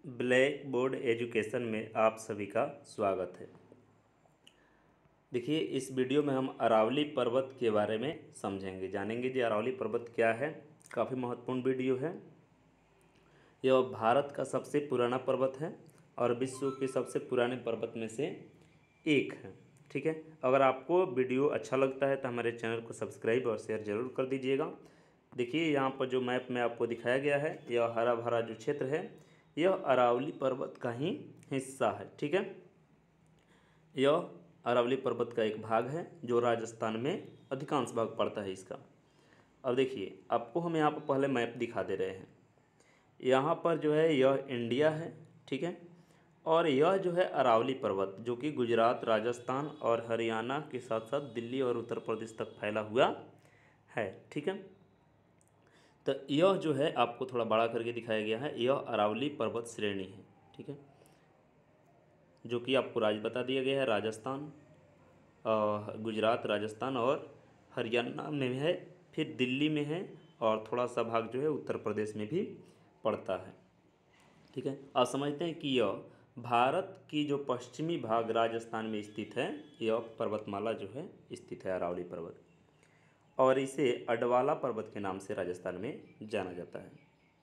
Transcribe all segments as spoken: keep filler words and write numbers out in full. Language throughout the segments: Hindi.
ब्लैक बोर्ड एजुकेशन में आप सभी का स्वागत है। देखिए, इस वीडियो में हम अरावली पर्वत के बारे में समझेंगे, जानेंगे जी अरावली पर्वत क्या है। काफ़ी महत्वपूर्ण वीडियो है। यह भारत का सबसे पुराना पर्वत है और विश्व के सबसे पुराने पर्वत में से एक है। ठीक है, अगर आपको वीडियो अच्छा लगता है तो हमारे चैनल को सब्सक्राइब और शेयर जरूर कर दीजिएगा। देखिए, यहाँ पर जो मैप में आपको दिखाया गया है, यह हरा भरा जो क्षेत्र है यह अरावली पर्वत का ही हिस्सा है। ठीक है, यह अरावली पर्वत का एक भाग है जो राजस्थान में अधिकांश भाग पड़ता है इसका। अब देखिए, आपको हम यहाँ पर पहले मैप दिखा दे रहे हैं। यहाँ पर जो है यह इंडिया है। ठीक है, और यह जो है अरावली पर्वत जो कि गुजरात, राजस्थान और हरियाणा के साथ साथ दिल्ली और उत्तर प्रदेश तक फैला हुआ है। ठीक है, तो यह जो है आपको थोड़ा बड़ा करके दिखाया गया है, यह अरावली पर्वत श्रेणी है। ठीक है, जो कि आपको राज्य बता दिया गया है, राजस्थान, गुजरात, राजस्थान और हरियाणा में है, फिर दिल्ली में है और थोड़ा सा भाग जो है उत्तर प्रदेश में भी पड़ता है। ठीक है, आप समझते हैं कि यह भारत की जो पश्चिमी भाग राजस्थान में स्थित है, यह पर्वतमाला जो है स्थित है अरावली पर्वत, और इसे अडवाला पर्वत के नाम से राजस्थान में जाना जाता है।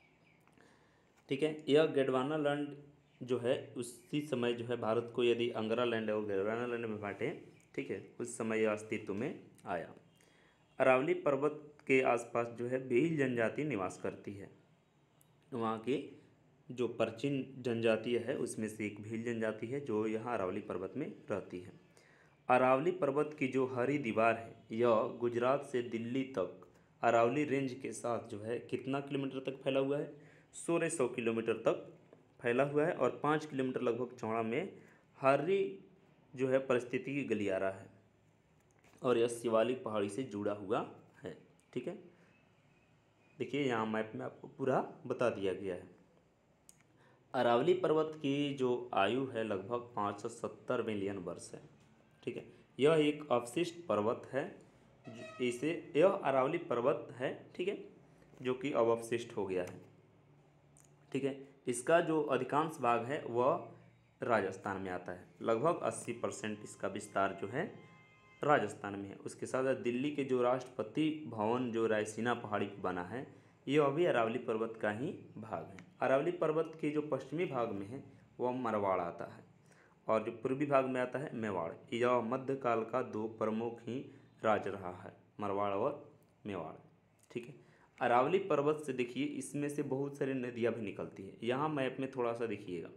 ठीक है, यह गोंडवाना लैंड जो है उसी समय जो है भारत को यदि अंगरा लैंड और गोंडवाना लैंड में बांटे, ठीक है, उस समय यह अस्तित्व में आया। अरावली पर्वत के आसपास जो है भील जनजाति निवास करती है। वहाँ की जो प्राचीन जनजाति है उसमें से एक भील जनजाति है जो यहाँ अरावली पर्वत में रहती है। अरावली पर्वत की जो हरी दीवार है यह गुजरात से दिल्ली तक अरावली रेंज के साथ जो है कितना किलोमीटर तक फैला हुआ है, सोलह सौ किलोमीटर तक फैला हुआ है, और पाँच किलोमीटर लगभग चौड़ा में हरी जो है परिस्थितिकी गलियारा है, और यह शिवालिक पहाड़ी से जुड़ा हुआ है। ठीक है, देखिए यहाँ मैप में आपको पूरा बता दिया गया है। अरावली पर्वत की जो आयु है लगभग पाँच सौ सत्तर मिलियन वर्ष है। ठीक है, यह एक अवशिष्ट पर्वत है। इसे यह अरावली पर्वत है, ठीक है, जो कि अब अवशिष्ट हो गया है। ठीक है, इसका जो अधिकांश भाग है वह राजस्थान में आता है। लगभग अस्सी परसेंट इसका विस्तार जो है राजस्थान में है। उसके साथ दिल्ली के जो राष्ट्रपति भवन जो रायसीना पहाड़ी पर बना है, यह अभी अरावली पर्वत का ही भाग है। अरावली पर्वत के जो पश्चिमी भाग में है वह मारवाड़ आता है, और जो पूर्वी भाग में आता है मेवाड़। यह मध्यकाल का दो प्रमुख ही राज्य रहा है, मारवाड़ और मेवाड़। ठीक है, अरावली पर्वत से देखिए इसमें से बहुत सारी नदियाँ भी निकलती है। यहाँ मैप में थोड़ा सा देखिएगा,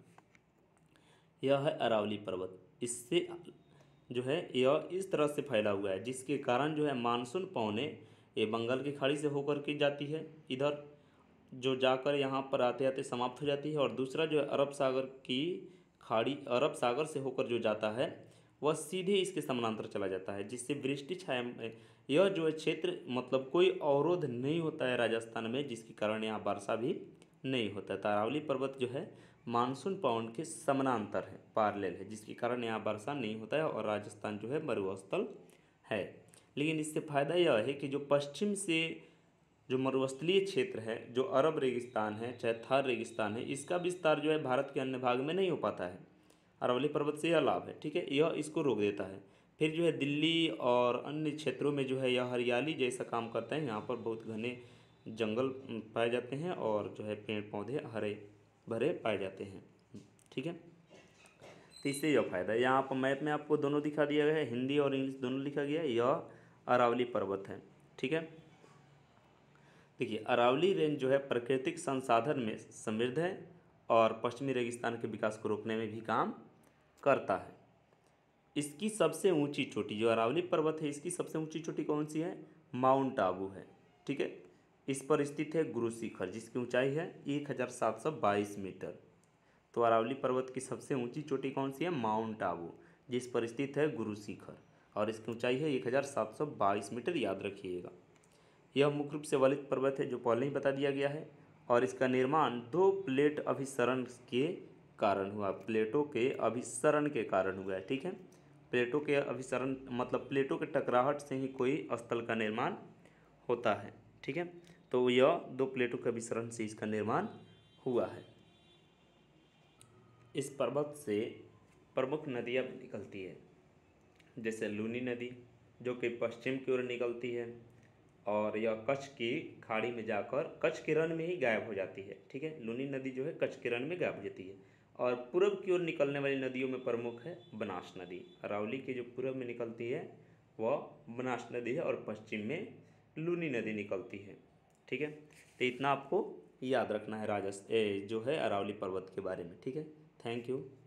यह है अरावली पर्वत। इससे जो है यह इस तरह से फैला हुआ है जिसके कारण जो है मानसून पौने ये बंगाल की खाड़ी से होकर के जाती है इधर, जो जाकर यहाँ पर आते आते समाप्त हो जाती है, और दूसरा जो है अरब सागर की खाड़ी, अरब सागर से होकर जो जाता है वह सीधे इसके समानांतर चला जाता है, जिससे वृष्टि छाया में यह जो है क्षेत्र मतलब कोई अवरोध नहीं होता है राजस्थान में, जिसके कारण यहाँ वर्षा भी नहीं होता है। तो अरावली पर्वत जो है मानसून पवन के समानांतर है, पार्लेल है, जिसके कारण यहाँ वर्षा नहीं होता है और राजस्थान जो है मरुस्थल है। लेकिन इससे फ़ायदा यह है कि जो पश्चिम से जो मरुस्थलीय क्षेत्र है, जो अरब रेगिस्तान है चाहे थार रेगिस्तान है, इसका विस्तार जो है भारत के अन्य भाग में नहीं हो पाता है। अरावली पर्वत से यह लाभ है। ठीक है, यह इसको रोक देता है। फिर जो है दिल्ली और अन्य क्षेत्रों में जो है यह हरियाली जैसा काम करता है। यहाँ पर बहुत घने जंगल पाए जाते हैं और जो है पेड़ पौधे हरे भरे पाए जाते हैं। ठीक है, तो इससे यह फ़ायदा है। यहाँ पर मैप में आपको दोनों दिखा दिया गया है, हिंदी और इंग्लिश दोनों लिखा गया है। यह अरावली पर्वत है। ठीक है, देखिए अरावली रेंज जो है प्राकृतिक संसाधन में समृद्ध है और पश्चिमी रेगिस्तान के विकास को रोकने में भी काम करता है। इसकी सबसे ऊंची चोटी जो अरावली पर्वत है, इसकी सबसे ऊंची चोटी कौन सी है? माउंट आबू है। ठीक है, इस पर स्थित है गुरु शिखर जिसकी ऊंचाई है एक हज़ार सात सौ बाईस मीटर। तो अरावली पर्वत की सबसे ऊंची चोटी कौन सी है? माउंट आबू, जिस पर स्थित है गुरु शिखर, और इसकी ऊंचाई है एक हज़ार सात सौ बाईस मीटर, याद रखिएगा। यह मुख्य रूप से वलित पर्वत है जो पहले ही बता दिया गया है, और इसका निर्माण दो प्लेट अभिसरण के कारण हुआ, प्लेटों के अभिसरण के कारण हुआ है। ठीक है, प्लेटों के अभिसरण मतलब प्लेटों के टकराहट से ही कोई स्थल का निर्माण होता है। ठीक है, तो यह दो प्लेटों के अभिसरण से इसका निर्माण हुआ है। इस पर्वत से प्रमुख नदियाँ निकलती है, जैसे लूनी नदी जो कि पश्चिम की ओर निकलती है और यह कच्छ की खाड़ी में जाकर कच्छ के रण में ही गायब हो जाती है। ठीक है, लूनी नदी जो है कच्छ के रण में गायब हो जाती है। और पूर्व की ओर निकलने वाली नदियों में प्रमुख है बनास नदी। अरावली की जो पूर्व में निकलती है वह बनास नदी है और पश्चिम में लूनी नदी निकलती है। ठीक है, तो इतना आपको याद रखना है राजस्थ जो है अरावली पर्वत के बारे में। ठीक है, थैंक यू।